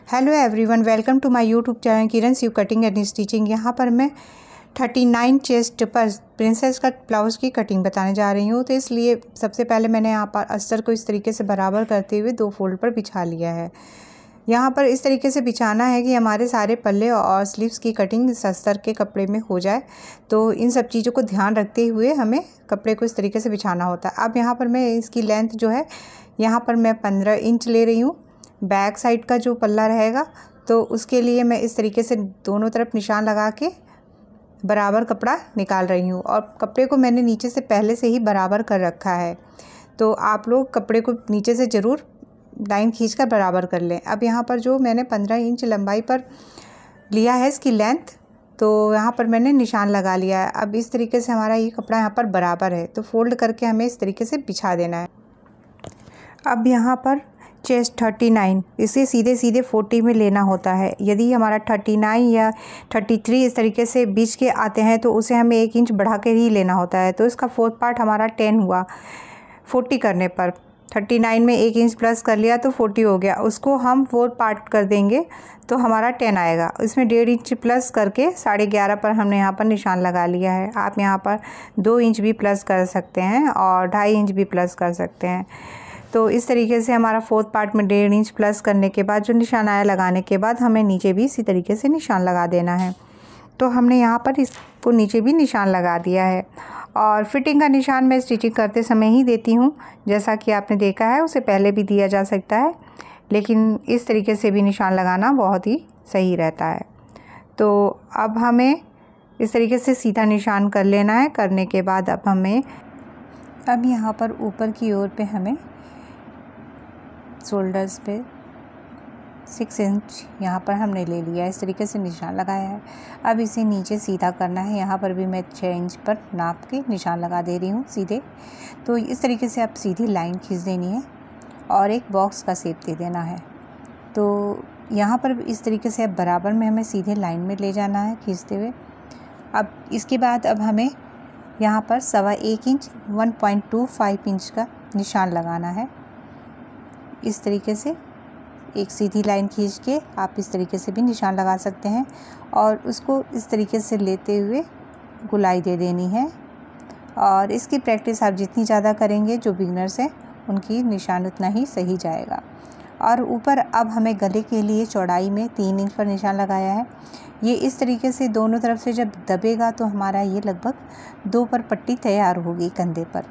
Hello everyone, welcome to my YouTube channel Kiran Shiv cutting and stitching. यहाँ पर मैं 39 chest पर प्रिंसेस कट ब्लाउज़ की कटिंग बताने जा रही हूँ। तो इसलिए सबसे पहले मैंने यहाँ पर अस्तर को इस तरीके से बराबर करते हुए 2 फोल्ड पर बिछा लिया है। यहाँ पर इस तरीके से बिछाना है कि हमारे सारे पल्ले और स्लीव्स की कटिंग इस अस्तर के कपड़े में हो जाए। तो इन सब चीज़ों को ध्यान रखते हुए हमें कपड़े को इस तरीके से बिछाना होता है। अब यहाँ पर मैं इसकी लेंथ जो है यहाँ पर मैं 15 इंच ले रही हूँ। बैक साइड का जो पल्ला रहेगा तो उसके लिए मैं इस तरीके से दोनों तरफ निशान लगा के बराबर कपड़ा निकाल रही हूँ और कपड़े को मैंने नीचे से पहले से ही बराबर कर रखा है। तो आप लोग कपड़े को नीचे से ज़रूर लाइन खींचकर बराबर कर लें। अब यहाँ पर जो मैंने 15 इंच लंबाई पर लिया है इसकी लेंथ, तो यहाँ पर मैंने निशान लगा लिया है। अब इस तरीके से हमारा ये कपड़ा यहाँ पर बराबर है, तो फोल्ड करके हमें इस तरीके से बिछा देना है। अब यहाँ पर चेस्ट 39, इसे सीधे सीधे 40 में लेना होता है। यदि हमारा 39 या 33 इस तरीके से बीच के आते हैं तो उसे हमें 1 इंच बढ़ा के ही लेना होता है। तो इसका 4th पार्ट हमारा 10 हुआ 40 करने पर। 39 में 1 इंच प्लस कर लिया तो 40 हो गया। उसको हम 4 पार्ट कर देंगे तो हमारा 10 आएगा। इसमें 1.5 इंच प्लस करके 11.5 पर हमने यहाँ पर निशान लगा लिया है। आप यहाँ पर 2 इंच भी प्लस कर सकते हैं और 2.5 इंच भी प्लस कर सकते हैं। तो इस तरीके से हमारा 4th पार्ट में 1.5 इंच प्लस करने के बाद जो निशान आया लगाने के बाद हमें नीचे भी इसी तरीके से निशान लगा देना है। तो हमने यहाँ पर इसको नीचे भी निशान लगा दिया है और फिटिंग का निशान मैं स्टिचिंग करते समय ही देती हूँ। जैसा कि आपने देखा है उसे पहले भी दिया जा सकता है, लेकिन इस तरीके से भी निशान लगाना बहुत ही सही रहता है। तो अब हमें इस तरीके से सीधा निशान कर लेना है। करने के बाद अब यहाँ पर ऊपर की ओर पे हमें शोल्डर्स पे 6 इंच यहाँ पर हमने ले लिया है। इस तरीके से निशान लगाया है। अब इसे नीचे सीधा करना है। यहाँ पर भी मैं 6 इंच पर नाप के निशान लगा दे रही हूँ सीधे। तो इस तरीके से आप सीधी लाइन खींच देनी है और एक बॉक्स का शेप दे देना है। तो यहाँ पर इस तरीके से अब बराबर में हमें सीधे लाइन में ले जाना है खींचते हुए। अब इसके बाद अब हमें यहाँ पर 1.25 इंच 1.25 इंच का निशान लगाना है। इस तरीके से एक सीधी लाइन खींच के आप इस तरीके से भी निशान लगा सकते हैं और उसको इस तरीके से लेते हुए गुलाई दे देनी है। और इसकी प्रैक्टिस आप जितनी ज़्यादा करेंगे, जो बिगनर्स हैं उनकी निशान उतना ही सही जाएगा। और ऊपर अब हमें गले के लिए चौड़ाई में 3 इंच पर निशान लगाया है। ये इस तरीके से दोनों तरफ से जब दबेगा तो हमारा ये लगभग 2 पर पट्टी तैयार होगी कंधे पर।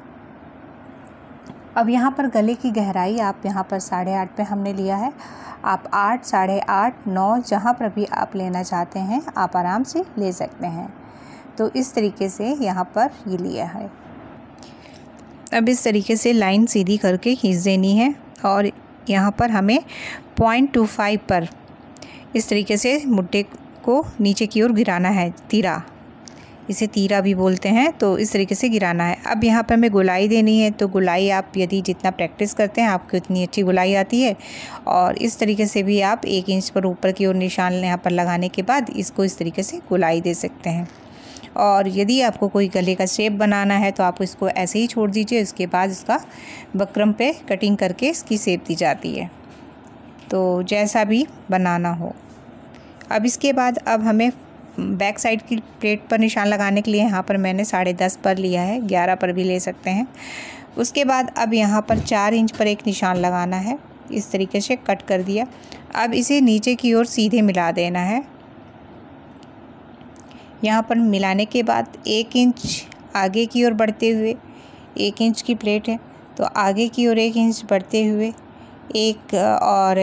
अब यहाँ पर गले की गहराई आप यहाँ पर 8.5 पे हमने लिया है। आप 8, 8.5, 9 जहाँ पर भी आप लेना चाहते हैं आप आराम से ले सकते हैं। तो इस तरीके से यहाँ पर ये लिया है। अब इस तरीके से लाइन सीधी करके खींच देनी है और यहाँ पर हमें 0.25 पर इस तरीके से मुट्ठे को नीचे की ओर गिराना है। तीरा, इसे तीरा भी बोलते हैं। तो इस तरीके से गिराना है। अब यहाँ पर हमें गुलाई देनी है। तो गुलाई आप यदि जितना प्रैक्टिस करते हैं आपको उतनी अच्छी गुलाई आती है। और इस तरीके से भी आप 1 इंच पर ऊपर की ओर निशान यहाँ पर लगाने के बाद इसको इस तरीके से गुलाई दे सकते हैं। और यदि आपको कोई गले का शेप बनाना है तो आप इसको ऐसे ही छोड़ दीजिए। इसके बाद इसका बक्रम पे कटिंग करके इसकी शेप दी जाती है, तो जैसा भी बनाना हो। अब इसके बाद अब हमें बैक साइड की प्लेट पर निशान लगाने के लिए यहाँ पर मैंने 10.5 पर लिया है, 11 पर भी ले सकते हैं। उसके बाद अब यहाँ पर 4 इंच पर एक निशान लगाना है। इस तरीके से कट कर दिया। अब इसे नीचे की ओर सीधे मिला देना है। यहाँ पर मिलाने के बाद 1 इंच आगे की ओर बढ़ते हुए, 1 इंच की प्लेट है तो आगे की ओर 1 इंच बढ़ते हुए एक और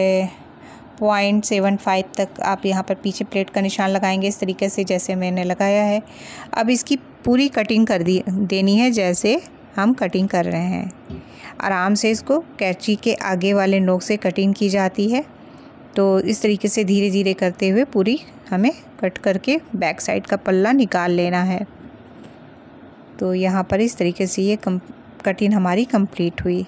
0.75 तक आप यहाँ पर पीछे प्लेट का निशान लगाएंगे इस तरीके से जैसे मैंने लगाया है। अब इसकी पूरी कटिंग कर देनी है जैसे हम कटिंग कर रहे हैं। आराम से इसको कैंची के आगे वाले नोक से कटिंग की जाती है। तो इस तरीके से धीरे धीरे करते हुए पूरी हमें कट करके बैक साइड का पल्ला निकाल लेना है। तो यहाँ पर इस तरीके से ये कटिंग हमारी कंप्लीट हुई।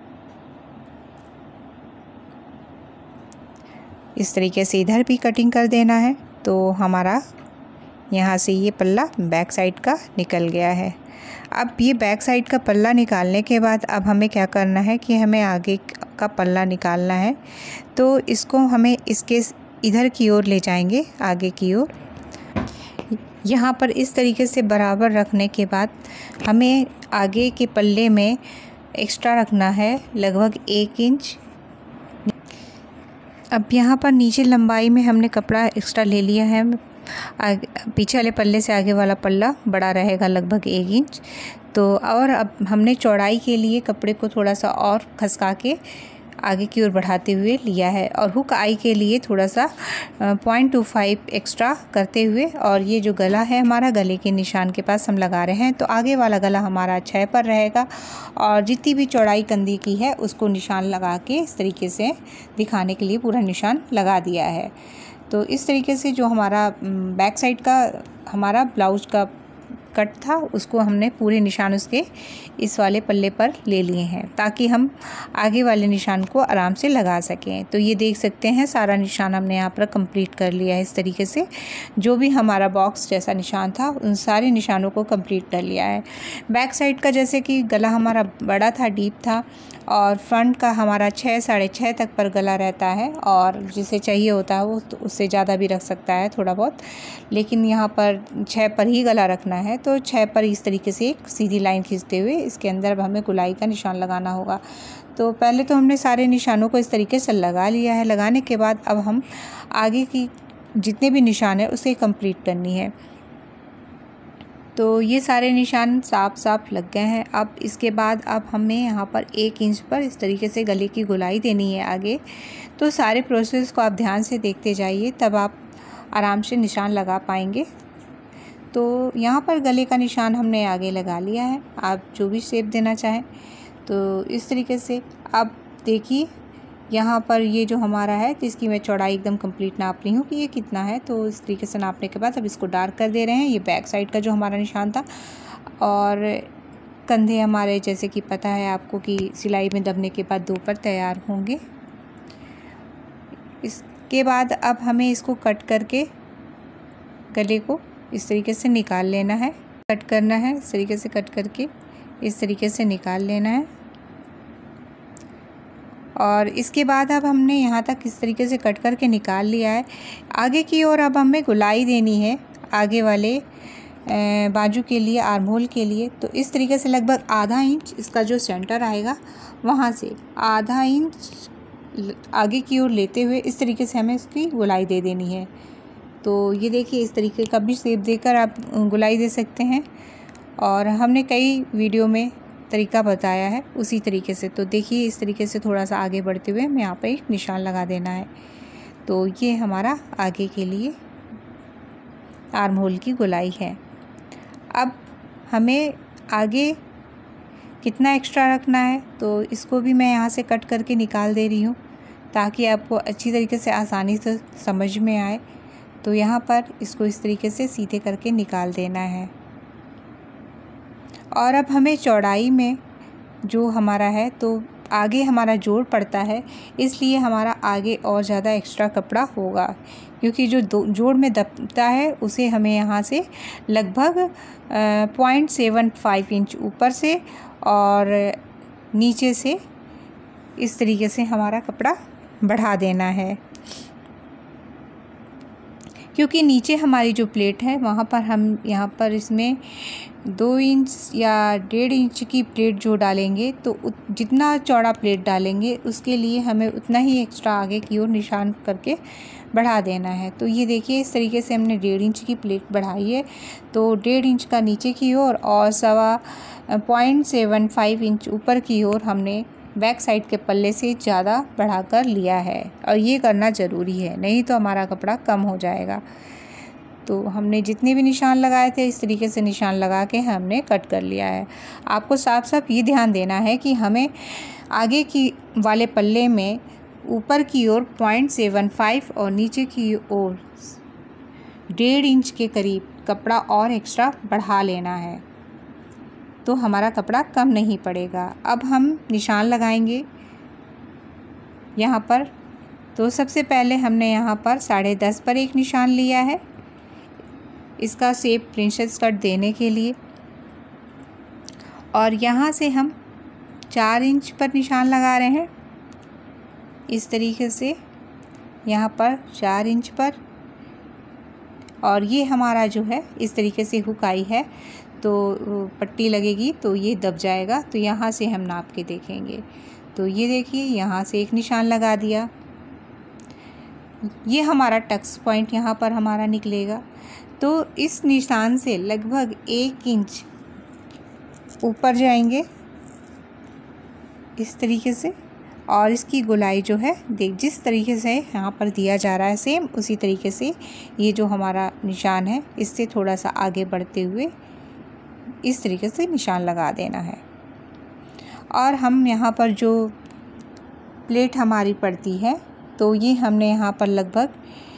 इस तरीके से इधर भी कटिंग कर देना है। तो हमारा यहाँ से ये पल्ला बैक साइड का निकल गया है। अब ये बैक साइड का पल्ला निकालने के बाद अब हमें क्या करना है कि हमें आगे का पल्ला निकालना है। तो इसको हमें इसके इधर की ओर ले जाएंगे, आगे की ओर। यहाँ पर इस तरीके से बराबर रखने के बाद हमें आगे के पल्ले में एक्स्ट्रा रखना है लगभग 1 इंच। अब यहाँ पर नीचे लंबाई में हमने कपड़ा एक्स्ट्रा ले लिया है। पीछे वाले पल्ले से आगे वाला पल्ला बड़ा रहेगा लगभग 1 इंच। तो और अब हमने चौड़ाई के लिए कपड़े को थोड़ा सा और खसका के आगे की ओर बढ़ाते हुए लिया है, और हुक आई के लिए थोड़ा सा 0.25 एक्स्ट्रा करते हुए, और ये जो गला है हमारा, गले के निशान के पास हम लगा रहे हैं। तो आगे वाला गला हमारा 6 पर रहेगा, और जितनी भी चौड़ाई कंधी की है उसको निशान लगा के इस तरीके से दिखाने के लिए पूरा निशान लगा दिया है। तो इस तरीके से जो हमारा बैक साइड का हमारा ब्लाउज का कट था उसको हमने पूरे निशान उसके इस वाले पल्ले पर ले लिए हैं, ताकि हम आगे वाले निशान को आराम से लगा सकें। तो ये देख सकते हैं सारा निशान हमने यहाँ पर कंप्लीट कर लिया है। इस तरीके से जो भी हमारा बॉक्स जैसा निशान था उन सारे निशानों को कंप्लीट कर लिया है। बैक साइड का जैसे कि गला हमारा बड़ा था, डीप था, और फ्रंट का हमारा 6 साढ़े 6 तक पर गला रहता है, और जिसे चाहिए होता है वो तो उससे ज़्यादा भी रख सकता है थोड़ा बहुत, लेकिन यहाँ पर 6 पर ही गला रखना है। तो 6 पर इस तरीके से एक सीधी लाइन खींचते हुए इसके अंदर अब हमें गुलाई का निशान लगाना होगा। तो पहले तो हमने सारे निशानों को इस तरीके से लगा लिया है। लगाने के बाद अब हम आगे की जितने भी निशान है उसे कंप्लीट करनी है। तो ये सारे निशान साफ साफ लग गए हैं। अब इसके बाद अब हमें यहाँ पर 1 इंच पर इस तरीके से गले की गोलाई देनी है आगे। तो सारे प्रोसेस को आप ध्यान से देखते जाइए, तब आप आराम से निशान लगा पाएंगे। तो यहाँ पर गले का निशान हमने आगे लगा लिया है, आप जो भी शेप देना चाहें। तो इस तरीके से अब देखिए यहाँ पर ये जो हमारा है, तो इसकी मैं चौड़ाई एकदम कंप्लीट नाप रही हूँ कि ये कितना है। तो इस तरीके से नापने के बाद अब इसको डार्क कर दे रहे हैं। ये बैक साइड का जो हमारा निशान था, और कंधे हमारे जैसे कि पता है आपको कि सिलाई में दबने के बाद 2 पर तैयार होंगे। इसके बाद अब हमें इसको कट करके गले को इस तरीके से निकाल लेना है, कट करना है। इस तरीके से कट करके इस तरीके से निकाल लेना है। और इसके बाद अब हमने यहाँ तक इस तरीके से कट करके निकाल लिया है। आगे की ओर अब हमें गुलाई देनी है आगे वाले बाजू के लिए, आर्म होल के लिए। तो इस तरीके से लगभग आधा इंच इसका जो सेंटर आएगा वहाँ से आधा इंच आगे की ओर लेते हुए इस तरीके से हमें इसकी गुलाई दे देनी है। तो ये देखिए इस तरीके का भी शेप देकर आप गुलाई दे सकते हैं, और हमने कई वीडियो में तरीका बताया है उसी तरीके से। तो देखिए इस तरीके से थोड़ा सा आगे बढ़ते हुए हमें यहाँ पर एक निशान लगा देना है। तो ये हमारा आगे के लिए आर्म होल की गोलाई है। अब हमें आगे कितना एक्स्ट्रा रखना है तो इसको भी मैं यहाँ से कट करके निकाल दे रही हूँ, ताकि आपको अच्छी तरीके से आसानी से समझ में आए। तो यहाँ पर इसको इस तरीके से सीधे करके निकाल देना है। और अब हमें चौड़ाई में जो हमारा है, तो आगे हमारा जोड़ पड़ता है, इसलिए हमारा आगे और ज़्यादा एक्स्ट्रा कपड़ा होगा, क्योंकि जो जोड़ में दबता है उसे हमें यहाँ से लगभग 0.75 इंच ऊपर से और नीचे से इस तरीके से हमारा कपड़ा बढ़ा देना है। क्योंकि नीचे हमारी जो प्लेट है वहाँ पर हम यहाँ पर इसमें 2 इंच या 1.5 इंच की प्लेट जो डालेंगे, तो जितना चौड़ा प्लेट डालेंगे उसके लिए हमें उतना ही एक्स्ट्रा आगे की ओर निशान करके बढ़ा देना है। तो ये देखिए इस तरीके से हमने 1.5 इंच की प्लेट बढ़ाई है। तो 1.5 इंच का नीचे की ओर और 0.75 इंच ऊपर की ओर हमने बैक साइड के पल्ले से ज़्यादा बढ़ा कर लिया है, और ये करना ज़रूरी है, नहीं तो हमारा कपड़ा कम हो जाएगा। तो हमने जितने भी निशान लगाए थे इस तरीके से निशान लगा के हमने कट कर लिया है। आपको साफ साफ ये ध्यान देना है कि हमें आगे की वाले पल्ले में ऊपर की ओर 0.75 और नीचे की ओर 1.5 इंच के करीब कपड़ा और एक्स्ट्रा बढ़ा लेना है, तो हमारा कपड़ा कम नहीं पड़ेगा। अब हम निशान लगाएंगे यहाँ पर। तो सबसे पहले हमने यहाँ पर 10.5 पर एक निशान लिया है, इसका शेप प्रिंसेस कट देने के लिए, और यहाँ से हम 4 इंच पर निशान लगा रहे हैं। इस तरीके से यहाँ पर 4 इंच पर, और ये हमारा जो है इस तरीके से हुक आई है तो पट्टी लगेगी तो ये दब जाएगा। तो यहाँ से हम नाप के देखेंगे। तो ये देखिए यहाँ से एक निशान लगा दिया, ये हमारा टक्स पॉइंट यहाँ पर हमारा निकलेगा। तो इस निशान से लगभग 1 इंच ऊपर जाएंगे इस तरीके से, और इसकी गोलाई जो है देख जिस तरीके से यहाँ पर दिया जा रहा है सेम उसी तरीके से ये जो हमारा निशान है इससे थोड़ा सा आगे बढ़ते हुए इस तरीके से निशान लगा देना है। और हम यहाँ पर जो प्लेट हमारी पड़ती है तो ये हमने यहाँ पर लगभग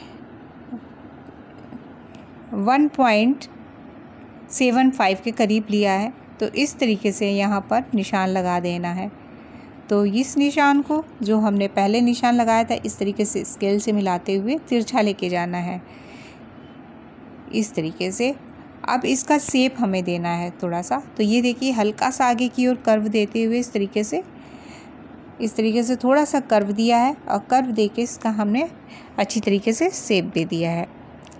1.75 के करीब लिया है। तो इस तरीके से यहाँ पर निशान लगा देना है। तो इस निशान को जो हमने पहले निशान लगाया था इस तरीके से स्केल से मिलाते हुए तिरछा लेके जाना है इस तरीके से। अब इसका शेप हमें देना है थोड़ा सा। तो ये देखिए हल्का सा आगे की ओर कर्व देते हुए इस तरीके से थोड़ा सा कर्व दिया है, और कर्व देके इसका हमने अच्छी तरीके से शेप दे दिया है।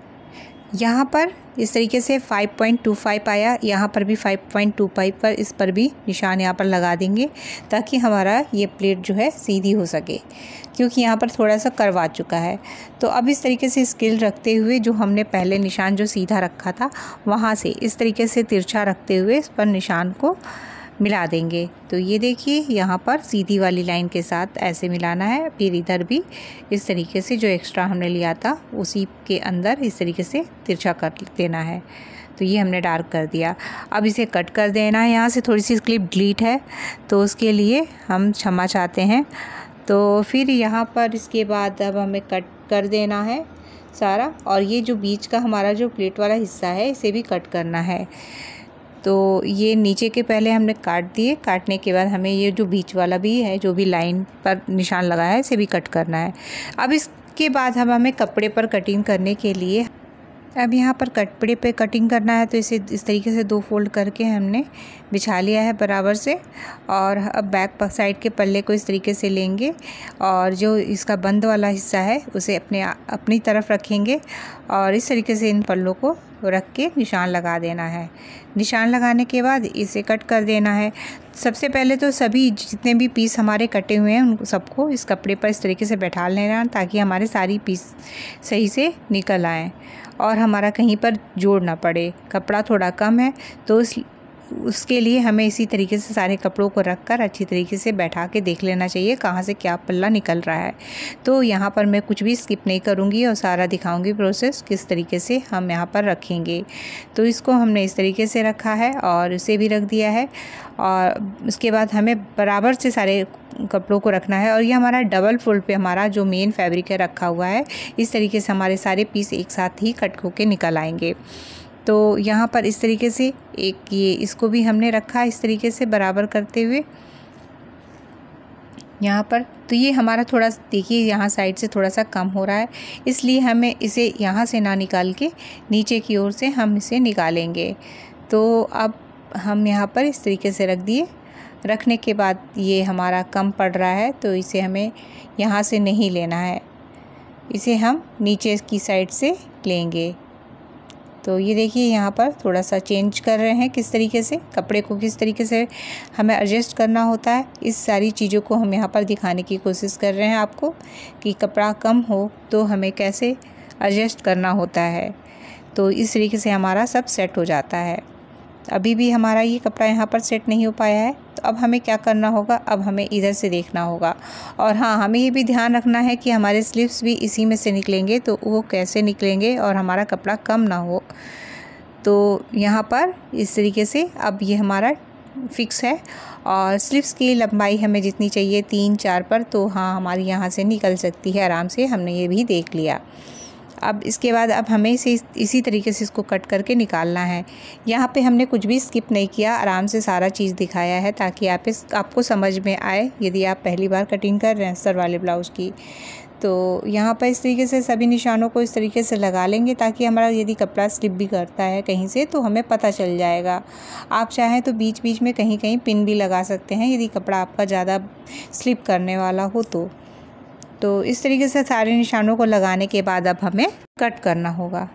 यहाँ पर इस तरीके से 5.25 आया, यहाँ पर भी 5.25 पर इस पर भी निशान यहाँ पर लगा देंगे ताकि हमारा ये प्लेट जो है सीधी हो सके, क्योंकि यहाँ पर थोड़ा सा कर्व आ चुका है। तो अब इस तरीके से स्केल रखते हुए जो हमने पहले निशान जो सीधा रखा था वहाँ से इस तरीके से तिरछा रखते हुए इस पर निशान को मिला देंगे। तो ये देखिए यहाँ पर सीधी वाली लाइन के साथ ऐसे मिलाना है, फिर इधर भी इस तरीके से जो एक्स्ट्रा हमने लिया था उसी के अंदर इस तरीके से तिरछा कर देना है। तो ये हमने डार्क कर दिया। अब इसे कट कर देना है। यहाँ से थोड़ी सी क्लिप डिलीट है तो उसके लिए हम क्षमा चाहते हैं। तो फिर यहाँ पर इसके बाद अब हमें कट कर देना है सारा, और ये जो बीच का हमारा जो प्लेट वाला हिस्सा है इसे भी कट करना है। तो ये नीचे के पहले हमने काट दिए, काटने के बाद हमें ये जो बीच वाला भी है जो भी लाइन पर निशान लगाया है इसे भी कट करना है। अब इसके बाद हमें कपड़े पर कटिंग करने के लिए अब यहाँ पर कपड़े पे कटिंग करना है। तो इसे इस तरीके से 2 फोल्ड करके हमने बिछा लिया है बराबर से, और अब बैक साइड के पल्ले को इस तरीके से लेंगे और जो इसका बंद वाला हिस्सा है उसे अपनी तरफ रखेंगे और इस तरीके से इन पल्लों को रख के निशान लगा देना है। निशान लगाने के बाद इसे कट कर देना है। सबसे पहले तो सभी जितने भी पीस हमारे कटे हुए हैं उन सबको इस कपड़े पर इस तरीके से बैठा लेना ताकि हमारे सारी पीस सही से निकल आएँ और हमारा कहीं पर जोड़ ना पड़े। कपड़ा थोड़ा कम है तो उसके लिए हमें इसी तरीके से सारे कपड़ों को रखकर अच्छी तरीके से बैठा के देख लेना चाहिए कहाँ से क्या पल्ला निकल रहा है। तो यहाँ पर मैं कुछ भी स्किप नहीं करूँगी और सारा दिखाऊँगी प्रोसेस किस तरीके से हम यहाँ पर रखेंगे। तो इसको हमने इस तरीके से रखा है और इसे भी रख दिया है, और उसके बाद हमें बराबर से सारे कपड़ों को रखना है। और ये हमारा डबल फोल्ड पे हमारा जो मेन फैब्रिक है रखा हुआ है, इस तरीके से हमारे सारे पीस एक साथ ही कट होके निकल आएंगे। तो यहाँ पर इस तरीके से एक ये इसको भी हमने रखा इस तरीके से बराबर करते हुए यहाँ पर। तो ये हमारा थोड़ा देखिए यहाँ साइड से थोड़ा सा कम हो रहा है, इसलिए हमें इसे यहाँ से ना निकाल के नीचे की ओर से हम इसे निकालेंगे। तो अब हम यहाँ पर इस तरीके से रख दिए। रखने के बाद ये हमारा कम पड़ रहा है तो इसे हमें यहाँ से नहीं लेना है, इसे हम नीचे की साइड से लेंगे। तो ये देखिए यहाँ पर थोड़ा सा चेंज कर रहे हैं किस तरीके से कपड़े को किस तरीके से हमें एडजस्ट करना होता है। इस सारी चीज़ों को हम यहाँ पर दिखाने की कोशिश कर रहे हैं आपको कि कपड़ा कम हो तो हमें कैसे एडजस्ट करना होता है। तो इस तरीके से हमारा सब सेट हो जाता है। अभी भी हमारा ये कपड़ा यहाँ पर सेट नहीं हो पाया है, तो अब हमें क्या करना होगा, अब हमें इधर से देखना होगा। और हाँ, हमें ये भी ध्यान रखना है कि हमारे स्लीव्स भी इसी में से निकलेंगे, तो वो कैसे निकलेंगे और हमारा कपड़ा कम ना हो। तो यहाँ पर इस तरीके से अब ये हमारा फिक्स है। और स्लीव्स की लंबाई हमें जितनी चाहिए 3-4 पर, तो हाँ हमारी यहाँ से निकल सकती है आराम से, हमने ये भी देख लिया। अब इसके बाद अब हमें इसी तरीके से इसको कट करके निकालना है। यहाँ पे हमने कुछ भी स्किप नहीं किया, आराम से सारा चीज़ दिखाया है ताकि आपको समझ में आए यदि आप पहली बार कटिंग कर रहे हैं सर वाले ब्लाउज़ की। तो यहाँ पर इस तरीके से सभी निशानों को इस तरीके से लगा लेंगे ताकि हमारा यदि कपड़ा स्लिप भी करता है कहीं से तो हमें पता चल जाएगा। आप चाहें तो बीच बीच में कहीं कहीं पिन भी लगा सकते हैं यदि कपड़ा आपका ज़्यादा स्लिप करने वाला हो तो। तो इस तरीके से सारे निशानों को लगाने के बाद अब हमें कट करना होगा।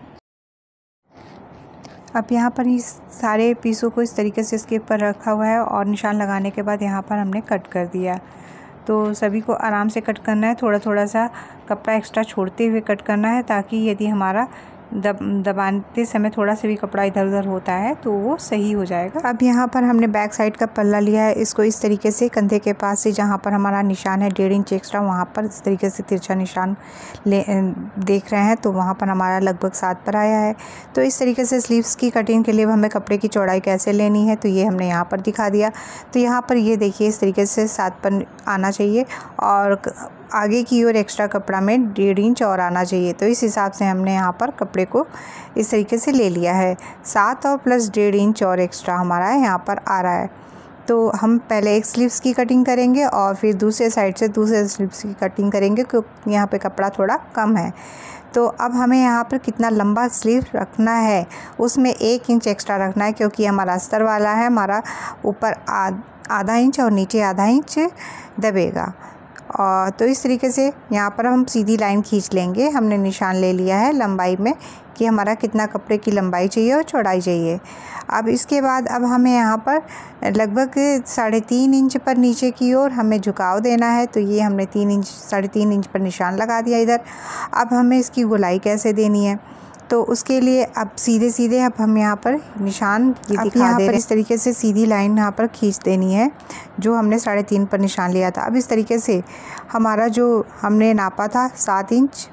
अब यहाँ पर इस सारे पीसों को इस तरीके से इसके ऊपर रखा हुआ है और निशान लगाने के बाद यहाँ पर हमने कट कर दिया। तो सभी को आराम से कट करना है, थोड़ा थोड़ा सा कपड़ा एक्स्ट्रा छोड़ते हुए कट करना है, ताकि यदि हमारा दबाते समय थोड़ा सा भी कपड़ा इधर उधर होता है तो वो सही हो जाएगा। अब यहाँ पर हमने बैक साइड का पल्ला लिया है, इसको इस तरीके से कंधे के पास से जहाँ पर हमारा निशान है 1.5 इंच एक्स्ट्रा, वहाँ पर इस तरीके से तिरछा निशान देख रहे हैं, तो वहाँ पर हमारा लगभग 7 पर आया है। तो इस तरीके से स्लीव्स की कटिंग के लिए हमें कपड़े की चौड़ाई कैसे लेनी है तो ये हमने यहाँ पर दिखा दिया। तो यहाँ पर ये देखिए इस तरीके से 7 पर आना चाहिए और आगे की ओर एक्स्ट्रा कपड़ा में 1.5 इंच और आना चाहिए। तो इस हिसाब से हमने यहाँ पर कपड़े को इस तरीके से ले लिया है। 7 और प्लस 1.5 इंच और एक्स्ट्रा हमारा यहाँ पर आ रहा है। तो हम पहले एक स्लीव्स की कटिंग करेंगे और फिर दूसरे साइड से दूसरे स्लीव्स की कटिंग करेंगे, क्योंकि यहाँ पे कपड़ा थोड़ा कम है। तो अब हमें यहाँ पर कितना लंबा स्लीव रखना है, उसमें 1 इंच एक्स्ट्रा रखना है, क्योंकि हमारा अस्तर वाला है, हमारा ऊपर आधा इंच और नीचे आधा इंच दबेगा। और तो इस तरीके से यहाँ पर हम सीधी लाइन खींच लेंगे। हमने निशान ले लिया है लंबाई में कि हमारा कितना कपड़े की लंबाई चाहिए और चौड़ाई चाहिए। अब इसके बाद अब हमें यहाँ पर लगभग 3.5 इंच पर नीचे की ओर हमें झुकाव देना है। तो ये हमने 3.5 इंच पर निशान लगा दिया इधर। अब हमें इसकी गोलाई कैसे देनी है, तो उसके लिए अब सीधे अब हम यहाँ पर निशान ये दिखा दे रहे हैं। इस तरीके से सीधी लाइन यहाँ पर खींच देनी है जो हमने 3.5 पर निशान लिया था। अब इस तरीके से हमारा जो हमने नापा था 7 इंच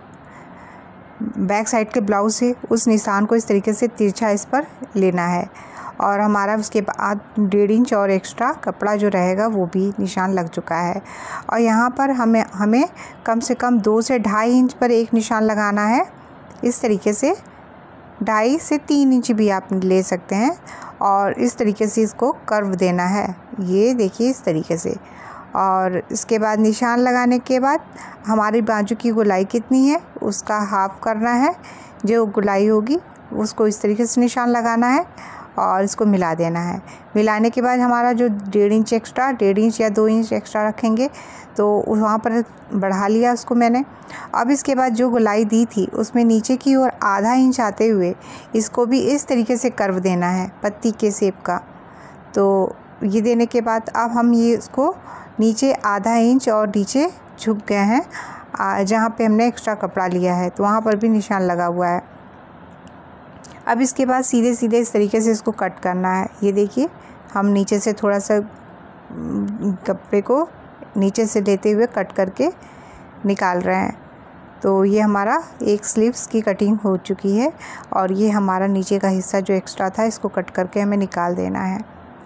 बैक साइड के ब्लाउज से, उस निशान को इस तरीके से तिरछा इस पर लेना है और हमारा उसके बाद 1.5 इंच और एक्स्ट्रा कपड़ा जो रहेगा वो भी निशान लग चुका है। और यहाँ पर हमें कम से कम 2 से 2.5 इंच पर एक निशान लगाना है। इस तरीके से 2.5 से 3 इंच भी आप ले सकते हैं और इस तरीके से इसको कर्व देना है। ये देखिए इस तरीके से। और इसके बाद निशान लगाने के बाद हमारी बाजू की गोलाई कितनी है उसका हाफ करना है। जो गोलाई होगी उसको इस तरीके से निशान लगाना है और इसको मिला देना है। मिलाने के बाद हमारा जो 1.5 इंच एक्स्ट्रा, 1.5 इंच या 2 इंच एक्स्ट्रा रखेंगे तो वहाँ पर बढ़ा लिया उसको मैंने। अब इसके बाद जो गोलाई दी थी उसमें नीचे की ओर आधा इंच आते हुए इसको भी इस तरीके से कर्व देना है पत्ती के शेप का। तो ये देने के बाद अब हम ये इसको नीचे आधा इंच और नीचे झुक गए हैं जहाँ पे हमने एक्स्ट्रा कपड़ा लिया है, तो वहाँ पर भी निशान लगा हुआ है। अब इसके बाद सीधे इस तरीके से इसको कट करना है। ये देखिए हम नीचे से थोड़ा सा कपड़े को नीचे से लेते हुए कट करके निकाल रहे हैं। तो ये हमारा एक स्लीव्स की कटिंग हो चुकी है और ये हमारा नीचे का हिस्सा जो एक्स्ट्रा था इसको कट करके हमें निकाल देना है।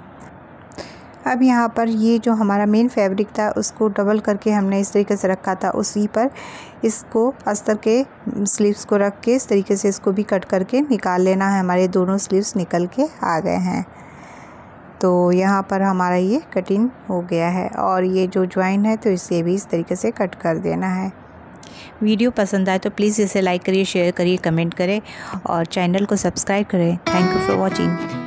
अब यहाँ पर ये जो हमारा मेन फैब्रिक था उसको डबल करके हमने इस तरीके से रखा था, उसी पर इसको अस्तर के स्लीव्स को रख के इस तरीके से इसको भी कट करके निकाल लेना है। हमारे दोनों स्लीव्स निकल के आ गए हैं। तो यहाँ पर हमारा ये कटिंग हो गया है और ये जो ज्वाइन है तो इसे भी इस तरीके से कट कर देना है। वीडियो पसंद आए तो प्लीज़ इसे लाइक करिए, शेयर करिए, कमेंट करें और चैनल को सब्सक्राइब करें। Thank you for watching.